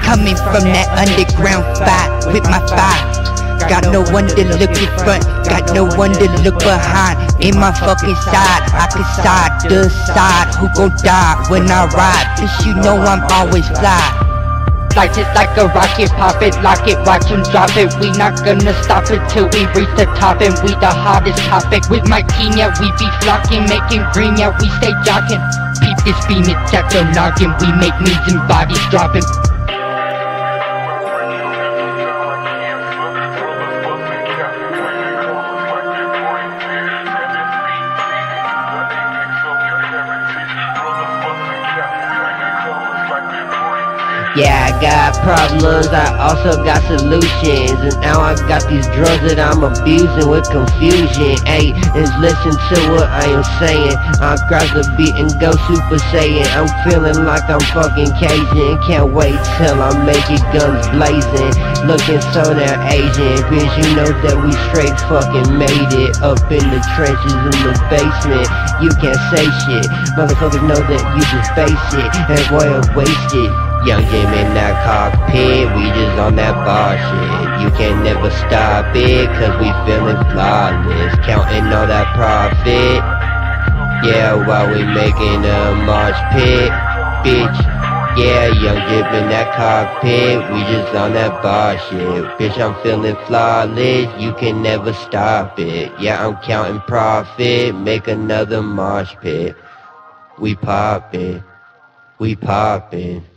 Coming from that underground fight with my fire. Got no one to look in front, got no one to look behind. In my fucking side, I can side to side. Who gon' die when I ride? Cause you know I'm always fly. Life is like a rocket, pop it, lock it, watch him drop it. We not gonna stop it till we reach the top, and we the hottest topic. With my team, yeah, we be flocking, making green, yeah, we stay jocking. Peep this beam, it check the knocking, we make knees and bodies dropping. Yeah, I got problems, I also got solutions. And now I got these drugs that I'm abusing with confusion. Ayy, and listen to what I am saying. I grab the beat and go Super Saiyan. I'm feeling like I'm fucking Cajun. Can't wait till I make it guns blazing. Looking so damn Asian. Bitch, you know that we straight fucking made it. Up in the trenches in the basement. You can't say shit. Motherfuckers know that you just face it. And boy, I'm wasted. Young Jim in that cockpit, we just on that bar shit. You can never stop it, cause we feeling flawless. Counting all that profit, yeah, while we making a march pit, bitch. Yeah, Young Jim in that cockpit, we just on that bar shit. Bitch, I'm feeling flawless, you can never stop it. Yeah, I'm counting profit, make another march pit. We poppin', we poppin'.